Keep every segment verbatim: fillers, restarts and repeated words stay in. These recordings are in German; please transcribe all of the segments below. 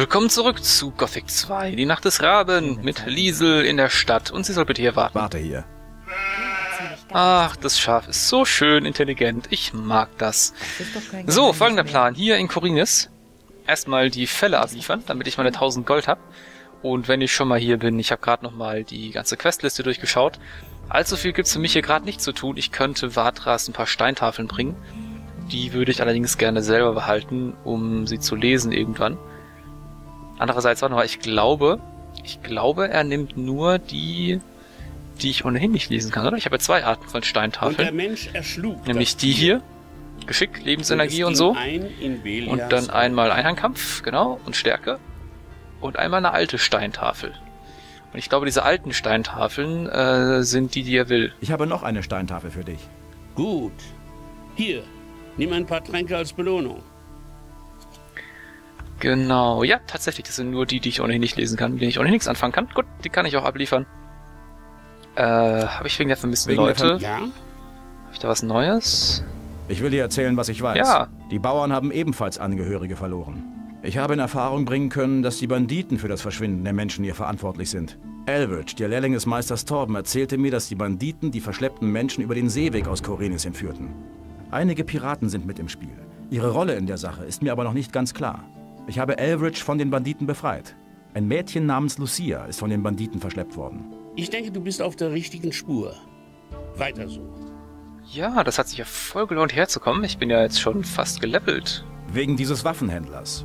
Willkommen zurück zu Gothic zwei, die Nacht des Raben, mit Liesel in der Stadt und sie soll bitte hier warten. Warte hier. Ach, das Schaf ist so schön intelligent, ich mag das. So, folgender Plan, hier in Khorinis erstmal die Fälle abliefern, damit ich meine tausend Gold habe. Und wenn ich schon mal hier bin, ich habe gerade nochmal die ganze Questliste durchgeschaut. Allzu viel gibt's für mich hier gerade nicht zu tun. Ich könnte Vatras ein paar Steintafeln bringen. Die würde ich allerdings gerne selber behalten, um sie zu lesen irgendwann. Andererseits auch noch, ich glaube, ich glaube, er nimmt nur die, die ich ohnehin nicht lesen kann, oder? Ich habe ja zwei Arten von Steintafeln. Und der Mensch erschlug nämlich die hier, Geschick, Lebensenergie und so. Und dann einmal Einhandkampf, genau, und Stärke. Und einmal eine alte Steintafel. Und ich glaube, diese alten Steintafeln äh, sind die, die er will. Ich habe noch eine Steintafel für dich. Gut. Hier, nimm ein paar Tränke als Belohnung. Genau, ja, tatsächlich, das sind nur die, die ich ohnehin nicht lesen kann, mit denen ich ohnehin nichts anfangen kann. Gut, die kann ich auch abliefern. Äh, habe ich wegen der vermissten Wegen Leute? der Ver Ja? Habe ich da was Neues? Ich will dir erzählen, was ich weiß. Ja. Die Bauern haben ebenfalls Angehörige verloren. Ich habe in Erfahrung bringen können, dass die Banditen für das Verschwinden der Menschen hier verantwortlich sind. Eldridge, der Lehrling des Meisters Torben, erzählte mir, dass die Banditen die verschleppten Menschen über den Seeweg aus Khorinis entführten. Einige Piraten sind mit im Spiel. Ihre Rolle in der Sache ist mir aber noch nicht ganz klar. Ich habe Eldridge von den Banditen befreit. Ein Mädchen namens Lucia ist von den Banditen verschleppt worden. Ich denke, du bist auf der richtigen Spur. Weiter so. Ja, das hat sich ja voll gelohnt, herzukommen. Ich bin ja jetzt schon fast gelevelt. Wegen dieses Waffenhändlers.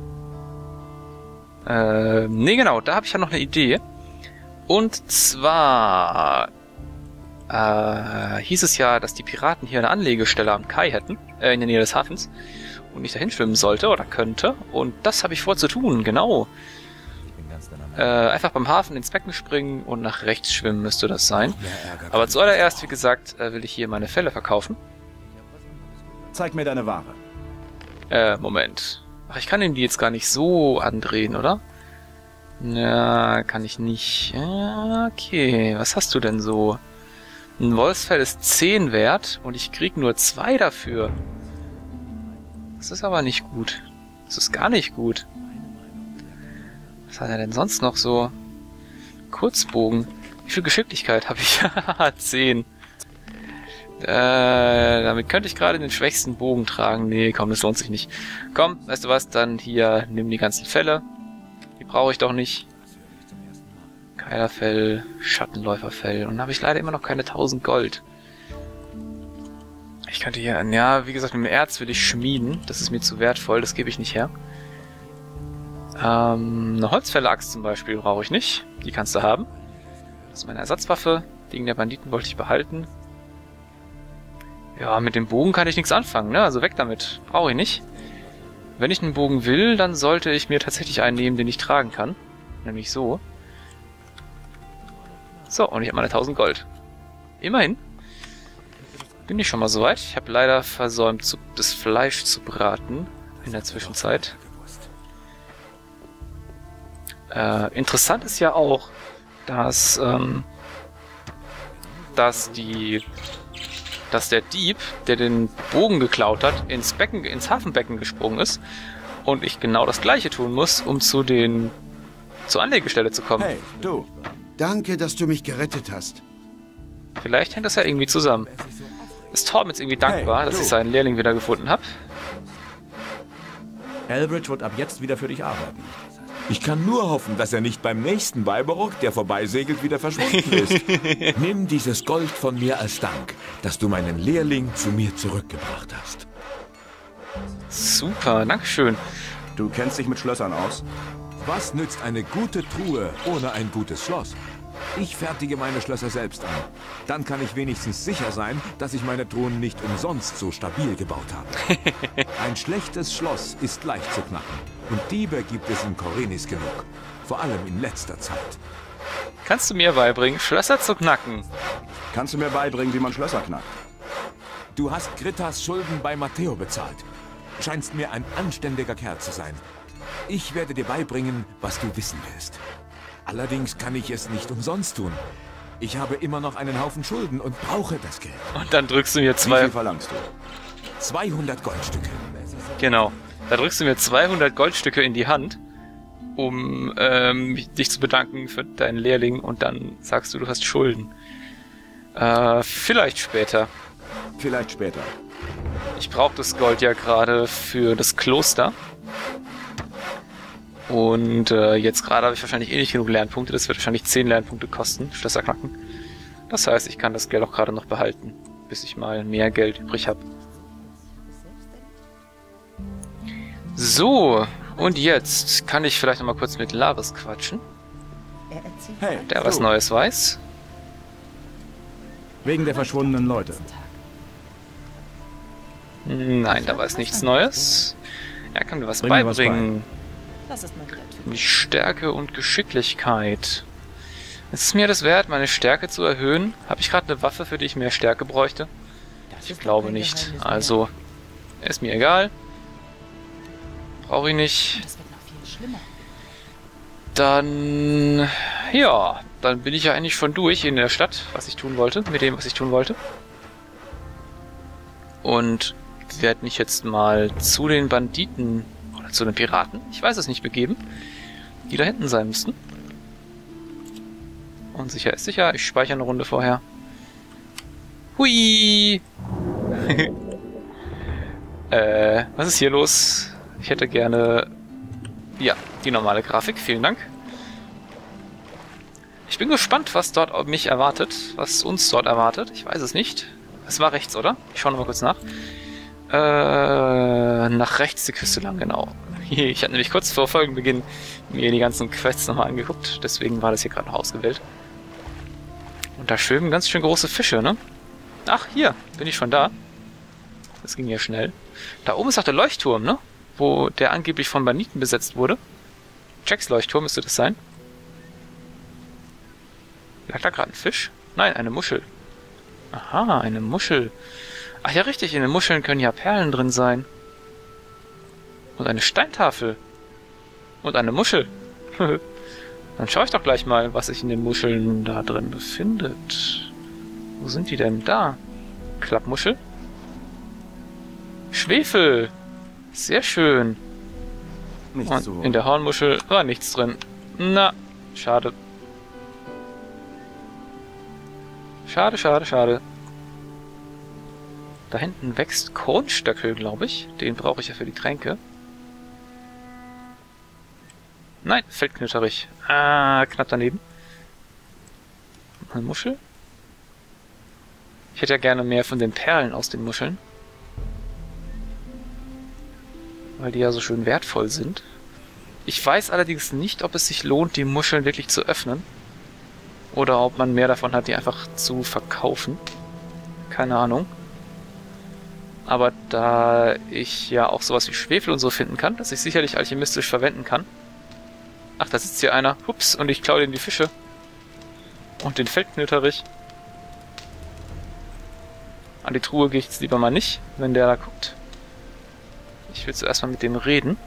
Äh, nee, genau, da habe ich ja noch eine Idee. Und zwar äh, hieß es ja, dass die Piraten hier eine Anlegestelle am Kai hätten, äh, in der Nähe des Hafens, und ich dahin schwimmen sollte oder könnte. Und das habe ich vor zu tun, genau. Äh, einfach beim Hafen ins Becken springen und nach rechts schwimmen müsste das sein. Aber zuallererst, wie gesagt, äh, will ich hier meine Felle verkaufen. Zeig mir deine Ware. Äh, Moment. Ach, ich kann ihm die jetzt gar nicht so andrehen, oder? Ja, kann ich nicht. Ja, okay, was hast du denn so? Ein Wolfsfell ist zehn wert und ich krieg nur zwei dafür. Das ist aber nicht gut. Das ist gar nicht gut. Was hat er denn sonst noch so? Kurzbogen. Wie viel Geschicklichkeit habe ich? zehn. Äh, damit könnte ich gerade den schwächsten Bogen tragen. Nee, komm, das lohnt sich nicht. Komm, weißt du was, dann hier, nimm die ganzen Felle. Die brauche ich doch nicht. Keilerfell, Schattenläuferfell. Und dann habe ich leider immer noch keine tausend Gold. Ich könnte hier, ja, wie gesagt, mit dem Erz will ich schmieden. Das ist mir zu wertvoll, das gebe ich nicht her. Ähm, eine Holzfäller-Axt zum Beispiel brauche ich nicht. Die kannst du haben. Das ist meine Ersatzwaffe. Wegen der Banditen wollte ich behalten. Ja, mit dem Bogen kann ich nichts anfangen, ne? Also weg damit. Brauche ich nicht. Wenn ich einen Bogen will, dann sollte ich mir tatsächlich einen nehmen, den ich tragen kann. Nämlich so. So, und ich habe meine tausend Gold. Immerhin. Bin ich schon mal soweit. Ich habe leider versäumt, zu, das Fleisch zu braten. In der Zwischenzeit. Äh, interessant ist ja auch, dass, ähm, dass die... dass der Dieb, der den Bogen geklaut hat, ins Becken, ins Hafenbecken gesprungen ist und ich genau das gleiche tun muss, um zu den zur Anlegestelle zu kommen. Hey, du. Danke, dass du mich gerettet hast. Vielleicht hängt das ja irgendwie zusammen. Ist Torben jetzt irgendwie dankbar, Hey, dass du. ich seinen Lehrling wieder gefunden habe? Eldridge wird ab jetzt wieder für dich arbeiten. Ich kann nur hoffen, dass er nicht beim nächsten Weiberrock, der vorbeisegelt, wieder verschwunden ist. Nimm dieses Gold von mir als Dank, dass du meinen Lehrling zu mir zurückgebracht hast. Super, dankeschön. Du kennst dich mit Schlössern aus? Was nützt eine gute Truhe ohne ein gutes Schloss? Ich fertige meine Schlösser selbst an. Dann kann ich wenigstens sicher sein, dass ich meine Truhen nicht umsonst so stabil gebaut habe. Ein schlechtes Schloss ist leicht zu knacken. Und Diebe gibt es in Khorinis genug. Vor allem in letzter Zeit. Kannst du mir beibringen, Schlösser zu knacken? Kannst du mir beibringen, wie man Schlösser knackt? Du hast Grittas Schulden bei Matteo bezahlt. Scheinst mir ein anständiger Kerl zu sein. Ich werde dir beibringen, was du wissen willst. Allerdings kann ich es nicht umsonst tun. Ich habe immer noch einen Haufen Schulden und brauche das Geld. Und dann drückst du mir Wie zwei... viel verlangst du? zweihundert Goldstücke. Genau. Da drückst du mir zweihundert Goldstücke in die Hand um ähm, dich zu bedanken für deinen Lehrling und dann sagst du, du hast Schulden. Äh, vielleicht später. Vielleicht später. Ich brauche das Gold ja gerade für das Kloster. Und äh, jetzt gerade habe ich wahrscheinlich eh nicht genug Lernpunkte. Das wird wahrscheinlich zehn Lernpunkte kosten, Schlösser knacken. Das heißt, ich kann das Geld auch gerade noch behalten, bis ich mal mehr Geld übrig habe. So, und jetzt kann ich vielleicht noch mal kurz mit Laris quatschen. Hey, der was so. Neues weiß. Wegen der verschwundenen Leute. Nein, da weiß nichts Neues. Er kann mir was Bring mir was beibringen. Das ist mein Typ. Die Stärke und Geschicklichkeit. Ist es mir das wert, meine Stärke zu erhöhen? Habe ich gerade eine Waffe, für die ich mehr Stärke bräuchte? Ich glaube nicht. Also, ist mir egal. Brauche ich nicht. Das wird noch viel schlimmer. Dann, ja, dann bin ich ja eigentlich schon durch in der Stadt, was ich tun wollte, mit dem, was ich tun wollte. Und werde mich jetzt mal zu den Banditen oder zu den Piraten, ich weiß es nicht, begeben, die da hinten sein müssten. Und sicher ist sicher, ich speichere eine Runde vorher. Hui! äh, was ist hier los? Ich hätte gerne... Ja, die normale Grafik, vielen Dank. Ich bin gespannt, was dort mich erwartet, was uns dort erwartet. Ich weiß es nicht. Es war rechts, oder? Ich schaue nochmal kurz nach. Äh, nach rechts die Küste lang, genau. Ich hatte nämlich kurz vor Folgenbeginn mir die ganzen Quests nochmal angeguckt, deswegen war das hier gerade noch ausgewählt. Und da schwimmen ganz schön große Fische, ne? Ach, hier, bin ich schon da. Das ging ja schnell. Da oben ist auch der Leuchtturm, ne? Wo der angeblich von Banditen besetzt wurde. Jacks Leuchtturm müsste das sein. Lag da gerade ein Fisch? Nein, eine Muschel. Aha, eine Muschel. Ach ja, richtig, in den Muscheln können ja Perlen drin sein. Und eine Steintafel. Und eine Muschel. Dann schaue ich doch gleich mal, was sich in den Muscheln da drin befindet. Wo sind die denn? Da. Klappmuschel. Schwefel. Sehr schön. Nicht Und so. in der Hornmuschel war nichts drin. Na, schade. Schade, schade, schade. Da hinten wächst Kornstöckel, glaube ich. Den brauche ich ja für die Tränke. Nein, Feldknitterich. Ah, knapp daneben. Eine Muschel. Ich hätte ja gerne mehr von den Perlen aus den Muscheln. Weil die ja so schön wertvoll sind. Ich weiß allerdings nicht, ob es sich lohnt, die Muscheln wirklich zu öffnen. Oder ob man mehr davon hat, die einfach zu verkaufen. Keine Ahnung. Aber da ich ja auch sowas wie Schwefel und so finden kann, das ich sicherlich alchemistisch verwenden kann. Ach, da sitzt hier einer. Hups, und ich klaue dem die Fische. Und den Feldknitterich. An die Truhe gehe ich jetzt lieber mal nicht, wenn der da guckt. Ich will zuerst mal mit dem reden.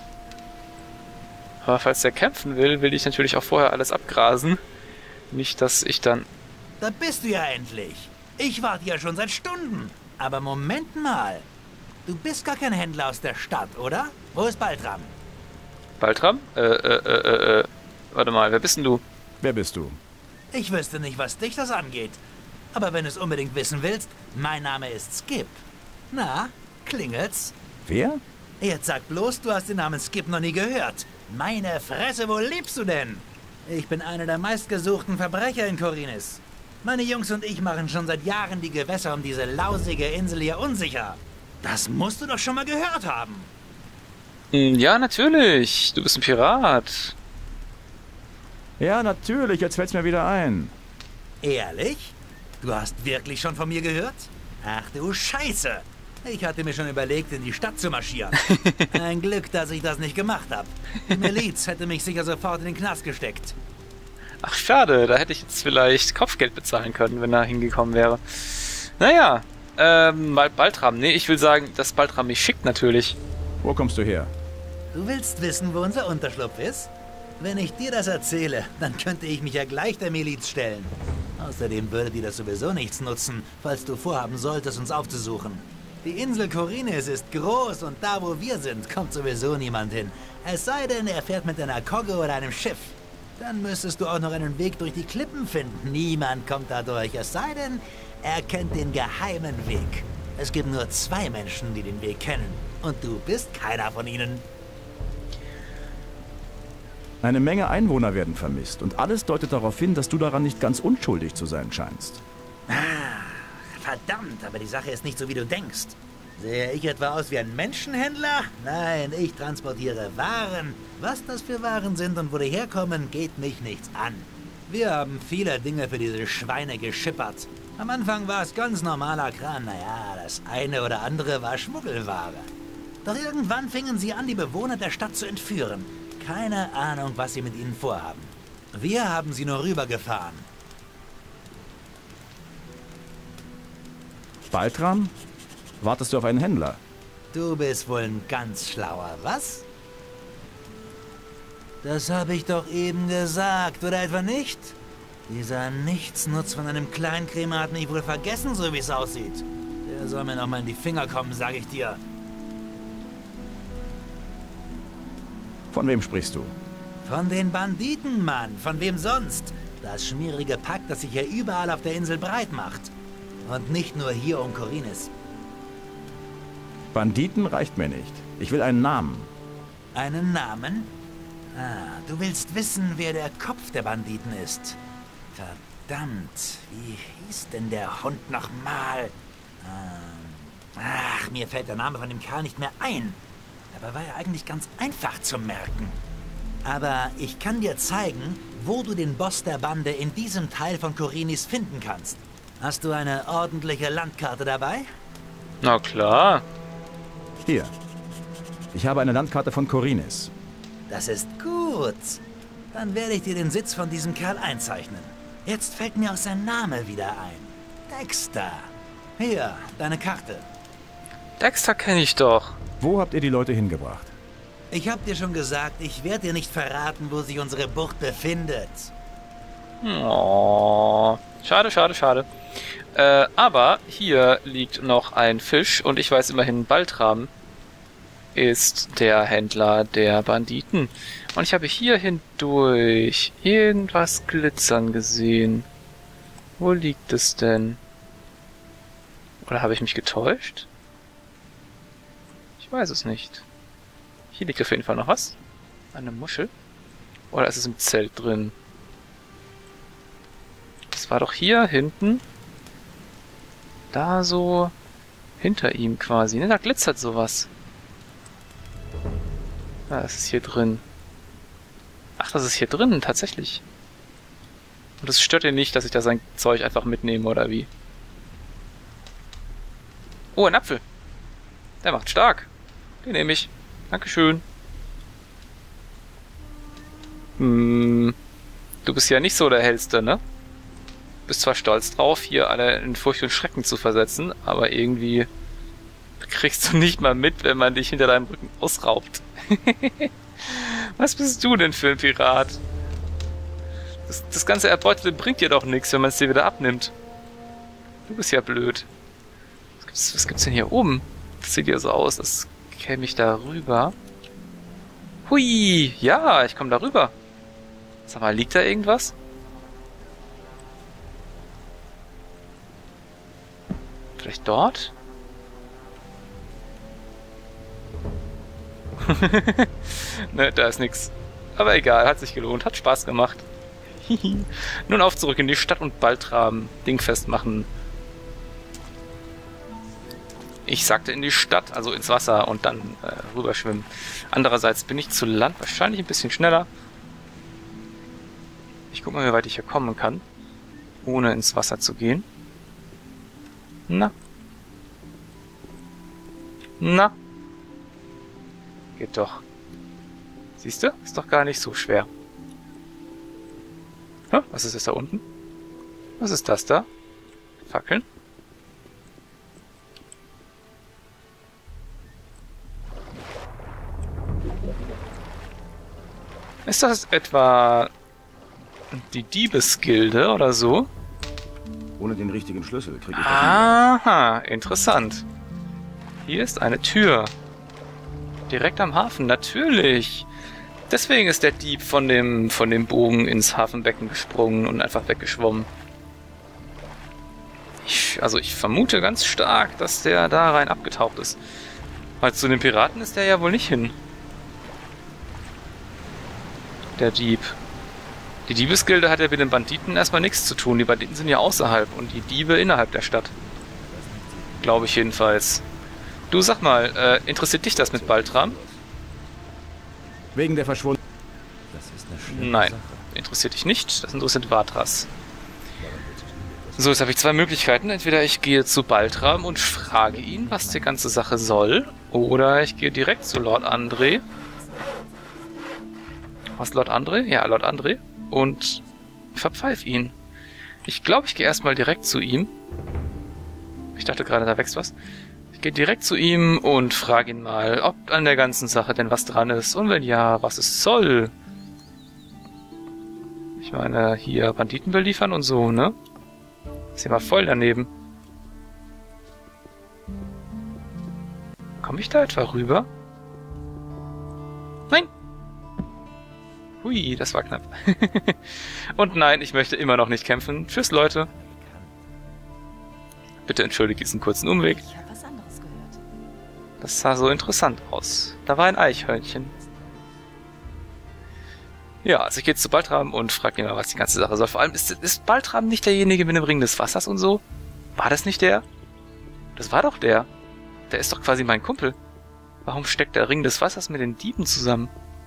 Aber falls der kämpfen will, will ich natürlich auch vorher alles abgrasen. Nicht, dass ich dann... Da bist du ja endlich. Ich warte ja schon seit Stunden. Aber Moment mal. Du bist gar kein Händler aus der Stadt, oder? Wo ist Baltram? Baltram? Äh, äh, äh, äh, warte mal, wer bist denn du? Wer bist du? Ich wüsste nicht, was dich das angeht. Aber wenn du es unbedingt wissen willst, mein Name ist Skip. Na, klingelt's? Wer? Jetzt sag bloß, du hast den Namen Skip noch nie gehört. Meine Fresse, wo lebst du denn? Ich bin einer der meistgesuchten Verbrecher in Khorinis. Meine Jungs und ich machen schon seit Jahren die Gewässer um diese lausige Insel hier unsicher. Das musst du doch schon mal gehört haben. Ja, natürlich. Du bist ein Pirat. Ja, natürlich, jetzt fällt's mir wieder ein. Ehrlich? Du hast wirklich schon von mir gehört? Ach du Scheiße. Ich hatte mir schon überlegt, in die Stadt zu marschieren. Ein Glück, dass ich das nicht gemacht habe. Die Miliz hätte mich sicher sofort in den Knast gesteckt. Ach, schade. Da hätte ich jetzt vielleicht Kopfgeld bezahlen können, wenn er hingekommen wäre. Naja, ähm, Baltram. Nee, ich will sagen, dass Baltram mich schickt natürlich. Wo kommst du her? Du willst wissen, wo unser Unterschlupf ist? Wenn ich dir das erzähle, dann könnte ich mich ja gleich der Miliz stellen. Außerdem würde dir das sowieso nichts nutzen, falls du vorhaben solltest, uns aufzusuchen. Die Insel Khorinis ist groß und da, wo wir sind, kommt sowieso niemand hin. Es sei denn, er fährt mit einer Kogge oder einem Schiff. Dann müsstest du auch noch einen Weg durch die Klippen finden. Niemand kommt da durch, es sei denn, er kennt den geheimen Weg. Es gibt nur zwei Menschen, die den Weg kennen. Und du bist keiner von ihnen. Eine Menge Einwohner werden vermisst und alles deutet darauf hin, dass du daran nicht ganz unschuldig zu sein scheinst. Ah, verdammt, aber die Sache ist nicht so, wie du denkst. Sehe ich etwa aus wie ein Menschenhändler? Nein, ich transportiere Waren. Was das für Waren sind und wo die herkommen, geht mich nichts an. Wir haben viele Dinge für diese Schweine geschippert. Am Anfang war es ganz normaler Kram. Naja, das eine oder andere war Schmuggelware. Doch irgendwann fingen sie an, die Bewohner der Stadt zu entführen. Keine Ahnung, was sie mit ihnen vorhaben. Wir haben sie nur rübergefahren. Baltram? Wartest du auf einen Händler? Du bist wohl ein ganz schlauer, was? Das habe ich doch eben gesagt, oder etwa nicht? Dieser Nichtsnutz von einem Kleinkrämer hat mich wohl vergessen, so wie es aussieht. Der soll mir noch mal in die Finger kommen, sage ich dir. Von wem sprichst du? Von den Banditen, Mann. Von wem sonst? Das schmierige Pack, das sich hier überall auf der Insel breit macht. Und nicht nur hier um Khorinis. Banditen reicht mir nicht. Ich will einen Namen. Einen Namen? Ah, du willst wissen, wer der Kopf der Banditen ist. Verdammt, wie hieß denn der Hund nochmal? Ähm, ach, mir fällt der Name von dem Kerl nicht mehr ein. Dabei war er eigentlich ganz einfach zu merken. Aber ich kann dir zeigen, wo du den Boss der Bande in diesem Teil von Khorinis finden kannst. Hast du eine ordentliche Landkarte dabei? Na klar. Hier. Ich habe eine Landkarte von Khorinis. Das ist gut. Dann werde ich dir den Sitz von diesem Kerl einzeichnen. Jetzt fällt mir auch sein Name wieder ein. Dexter. Hier, deine Karte. Dexter kenne ich doch. Wo habt ihr die Leute hingebracht? Ich hab dir schon gesagt, ich werde dir nicht verraten, wo sich unsere Bucht befindet. Oh, schade, schade, schade. Äh, aber hier liegt noch ein Fisch und ich weiß immerhin, Baltram ist der Händler der Banditen. Und ich habe hier hindurch irgendwas glitzern gesehen. Wo liegt es denn? Oder habe ich mich getäuscht? Ich weiß es nicht. Hier liegt auf jeden Fall noch was. Eine Muschel. Oder ist es im Zelt drin? Das war doch hier hinten. Da so hinter ihm quasi. Ne, da glitzert sowas. Ah, das ist hier drin. Ach, das ist hier drin, tatsächlich. Und es stört ihn nicht, dass ich da sein Zeug einfach mitnehme, oder wie? Oh, ein Apfel. Der macht stark. Den nehme ich. Dankeschön. Hm, du bist ja nicht so der Hellste, ne? Bist zwar stolz drauf, hier alle in Furcht und Schrecken zu versetzen, aber irgendwie kriegst du nicht mal mit, wenn man dich hinter deinem Rücken ausraubt. Was bist du denn für ein Pirat? Das, das ganze Erbeutelte bringt dir doch nichts, wenn man es dir wieder abnimmt. Du bist ja blöd. Was gibt's, was gibt's denn hier oben? Das sieht ja so aus, als käme ich da rüber. Hui, ja, ich komme da rüber. Sag mal, liegt da irgendwas? Vielleicht dort? Ne, da ist nix. Aber egal, hat sich gelohnt, hat Spaß gemacht. Nun auf zurück in die Stadt und Baltram dingfest machen. Ich sagte in die Stadt, also ins Wasser und dann äh, rüberschwimmen. Andererseits bin ich zu Land wahrscheinlich ein bisschen schneller. Ich guck mal, wie weit ich hier kommen kann, ohne ins Wasser zu gehen. Na. Na. Geht doch. Siehst du? Ist doch gar nicht so schwer. Hä? Was ist das da unten? Was ist das da? Fackeln? Ist das etwa die Diebesgilde oder so? Ohne den richtigen Schlüssel kriege ich das Aha, interessant. Hier ist eine Tür. Direkt am Hafen, natürlich. Deswegen ist der Dieb von dem, von dem Bogen ins Hafenbecken gesprungen und einfach weggeschwommen. Ich, also ich vermute ganz stark, dass der da rein abgetaucht ist. Weil zu den Piraten ist der ja wohl nicht hin. Der Dieb. Die Diebesgilde hat ja mit den Banditen erstmal nichts zu tun. Die Banditen sind ja außerhalb und die Diebe innerhalb der Stadt. Glaube ich jedenfalls. Du, sag mal, äh, interessiert dich das mit Baltram? Wegen der Verschwundenen. Das ist eine schlimme Nein, Sache. interessiert dich nicht. Das interessiert Vatras. So, jetzt habe ich zwei Möglichkeiten. Entweder ich gehe zu Baltram und frage ihn, was die ganze Sache soll. Oder ich gehe direkt zu Lord André. Was, Lord André? Ja, Lord André. Und verpfeif ihn. Ich glaube, ich gehe erstmal direkt zu ihm. Ich dachte gerade, da wächst was. Ich gehe direkt zu ihm und frage ihn mal, ob an der ganzen Sache denn was dran ist. Und wenn ja, was es soll. Ich meine, hier Banditen beliefern und so, ne? Ist ja mal voll daneben. Komme ich da etwa rüber? Nein! Hui, das war knapp. Und nein, ich möchte immer noch nicht kämpfen. Tschüss, Leute. Bitte entschuldigt diesen kurzen Umweg. Ich habe was anderes gehört. Das sah so interessant aus. Da war ein Eichhörnchen. Ja, also ich gehe jetzt zu Baltram und frage ihn mal, was die ganze Sache soll. Vor allem, ist, ist Baltram nicht derjenige mit dem Ring des Wassers und so? War das nicht der? Das war doch der. Der ist doch quasi mein Kumpel. Warum steckt der Ring des Wassers mit den Dieben zusammen?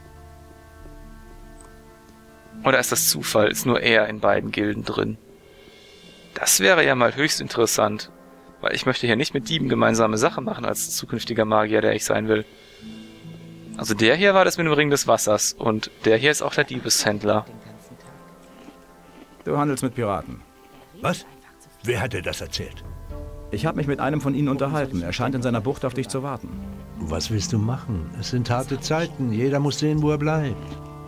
Oder ist das Zufall? Ist nur er in beiden Gilden drin? Das wäre ja mal höchst interessant. Weil ich möchte hier nicht mit Dieben gemeinsame Sache machen als zukünftiger Magier, der ich sein will. Also der hier war das mit dem Ring des Wassers und der hier ist auch der Diebeshändler. Du handelst mit Piraten. Was? Wer hat dir das erzählt? Ich habe mich mit einem von ihnen unterhalten. Er scheint in seiner Bucht auf dich zu warten. Was willst du machen? Es sind harte Zeiten. Jeder muss sehen, wo er bleibt.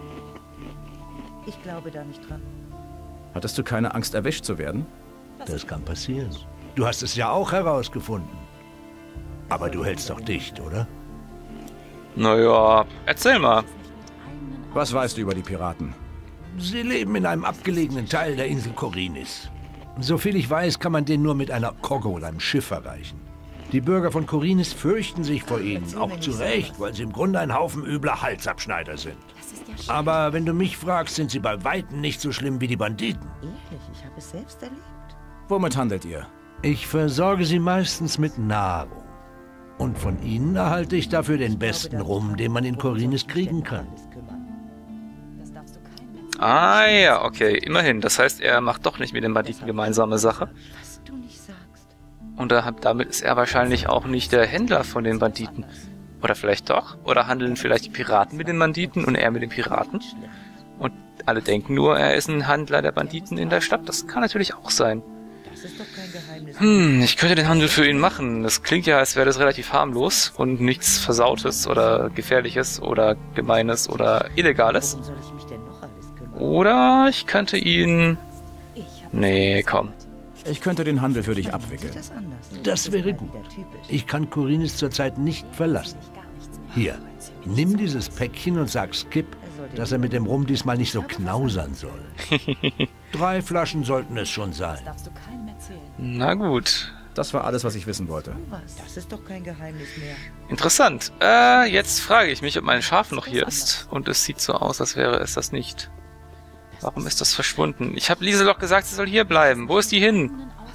Ich glaube da nicht dran. Hattest du keine Angst, erwischt zu werden? Das kann passieren. Du hast es ja auch herausgefunden. Aber du hältst doch dicht, oder? Naja, erzähl mal. Was weißt du über die Piraten? Sie leben in einem abgelegenen Teil der Insel Korinis. Soviel ich weiß, kann man den nur mit einer Kogge oder einem Schiff erreichen. Die Bürger von Korinis fürchten sich vor ihnen, auch zu Recht, weil sie im Grunde ein Haufen übler Halsabschneider sind. Aber wenn du mich fragst, sind sie bei Weitem nicht so schlimm wie die Banditen. Ehrlich, ich habe es selbst erlebt. Womit handelt ihr? Ich versorge sie meistens mit Nahrung. Und von ihnen erhalte ich dafür den besten Rum, den man in Korinis kriegen kann. Das darfst du keinem erzählen. Ah ja, okay, immerhin. Das heißt, er macht doch nicht mit den Banditen gemeinsame Sache. Was du nicht sagst. Und da- damit ist er wahrscheinlich auch nicht der Händler von den Banditen. Oder vielleicht doch? Oder handeln vielleicht die Piraten mit den Banditen und er mit den Piraten? Und alle denken nur, er ist ein Handler der Banditen in der Stadt. Das kann natürlich auch sein. Das ist doch kein Geheimnis. Hm, ich könnte den Handel für ihn machen. Das klingt ja, als wäre das relativ harmlos und nichts Versautes oder Gefährliches oder Gemeines oder Illegales. Worum soll ich mich denn noch alles kümmern? Oder ich könnte ihn... Ich habe Nee, komm. Ich könnte den Handel für dich Sieht abwickeln. das anders? Das wäre gut. Ich kann Korinis zurzeit nicht verlassen. Hier, nimm dieses Päckchen und sag Skip, dass er mit dem Rum diesmal nicht so knausern soll. Drei Flaschen sollten es schon sein. Darfst du keinem erzählen. Na gut. Das war alles, was ich wissen wollte. Was? Das ist doch kein Geheimnis mehr. Interessant. Äh, jetzt frage ich mich, ob mein Schaf noch hier ist. Und es sieht so aus, als wäre es das nicht. Warum ist das verschwunden? Ich habe Lieselock gesagt, sie soll hier bleiben. Wo ist die hin?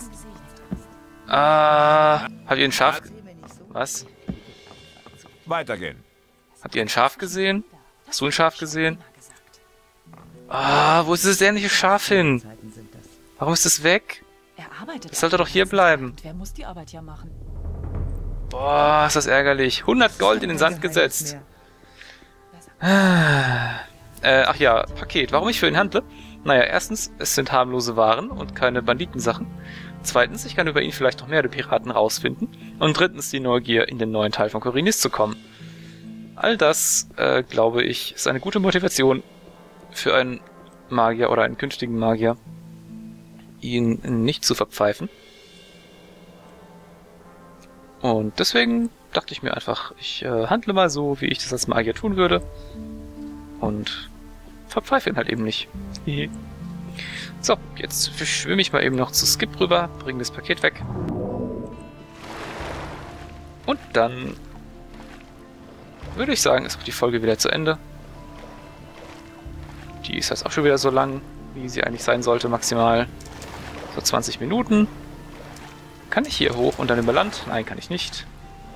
Ah, habt ihr ein Schaf... Was? Weitergehen. Habt ihr ein Schaf gesehen? Hast du ein Schaf gesehen? Ah, wo ist das dämliche Schaf hin? Zeiten sind das. Warum ist es weg? Er arbeitet. Das sollte doch hier bleiben. Und wer muss die Arbeit ja machen? Boah, ist das ärgerlich. hundert Gold in den Sand gesetzt. Ah. Äh, ach ja, Paket. Warum ich für ihn handle? Naja, erstens, es sind harmlose Waren und keine Banditensachen. Zweitens, ich kann über ihn vielleicht noch mehr der Piraten rausfinden. Und drittens, die Neugier, in den neuen Teil von Korinis zu kommen. All das, äh, glaube ich, ist eine gute Motivation für einen Magier oder einen künftigen Magier, ihn nicht zu verpfeifen. Und deswegen dachte ich mir einfach, ich äh, handle mal so, wie ich das als Magier tun würde. Und verpfeife ihn halt eben nicht. So, jetzt schwimme ich mal eben noch zu Skip rüber, bringe das Paket weg. Und dann würde ich sagen, ist auch die Folge wieder zu Ende. Die ist jetzt auch schon wieder so lang, wie sie eigentlich sein sollte, maximal. So zwanzig Minuten. Kann ich hier hoch und dann über Land? Nein, kann ich nicht.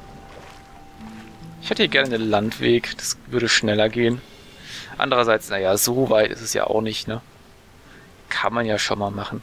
Ich hätte hier gerne einen Landweg, das würde schneller gehen. Andererseits, naja, so weit ist es ja auch nicht, ne? Kann man ja schon mal machen.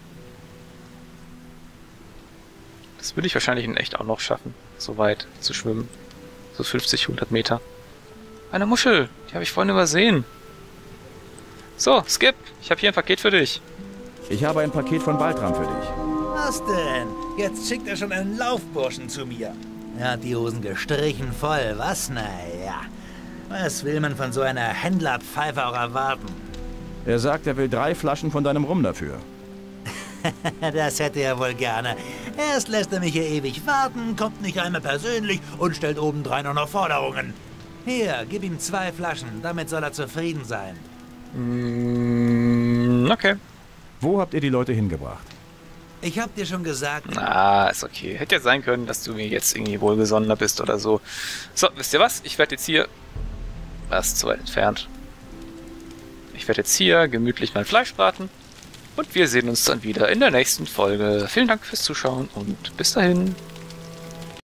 Das würde ich wahrscheinlich in echt auch noch schaffen, so weit zu schwimmen. So fünfzig, hundert Meter. Eine Muschel, die habe ich vorhin übersehen. So, Skip, ich habe hier ein Paket für dich. Ich habe ein Paket von Baltram für dich. Was denn? Jetzt schickt er schon einen Laufburschen zu mir. Er hat die Hosen gestrichen voll, was? Naja. Was will man von so einer Händlerpfeife auch erwarten? Er sagt, er will drei Flaschen von deinem Rum dafür. Das hätte er wohl gerne. Erst lässt er mich hier ewig warten, kommt nicht einmal persönlich und stellt obendrein auch noch Forderungen. Hier, gib ihm zwei Flaschen, damit soll er zufrieden sein. Mm, okay. Wo habt ihr die Leute hingebracht? Ich hab dir schon gesagt... Ah, ist okay. Hätte ja sein können, dass du mir jetzt irgendwie wohlgesonnener bist oder so. So, wisst ihr was? Ich werde jetzt hier... Was, zu weit entfernt. Ich werde jetzt hier gemütlich mein Fleisch braten. Und wir sehen uns dann wieder in der nächsten Folge. Vielen Dank fürs Zuschauen und bis dahin.